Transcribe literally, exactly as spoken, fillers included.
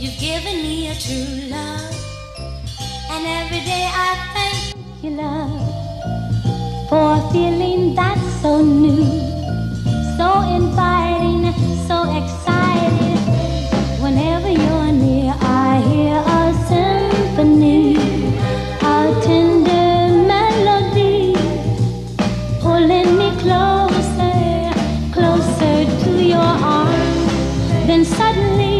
You've given me a true love, and every day I thank you, love, for a feeling that's so new, so inviting, so exciting. Whenever you're near, I hear a symphony, a tender melody, pulling me closer, closer to your arms. Then suddenly